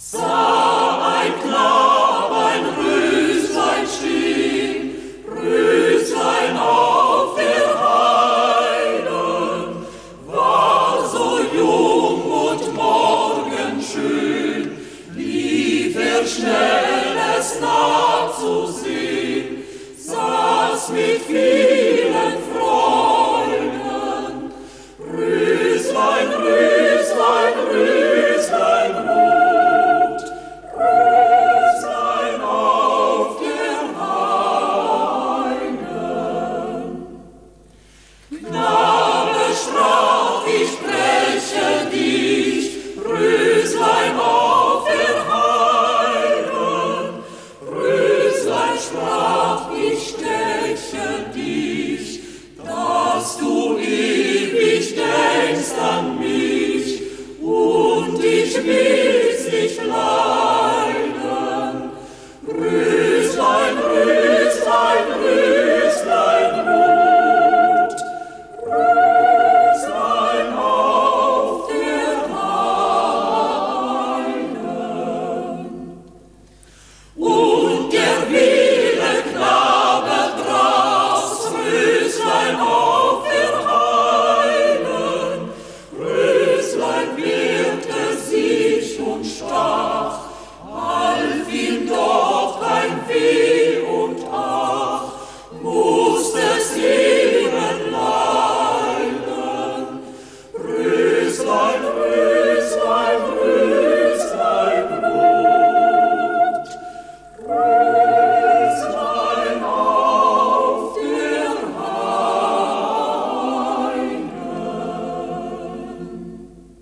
Sah ein Knab, ein Röslein stehn, Röslein auf der Heide, war so jung und morgenschön, lief schnell es nachzusehn, saß mit viel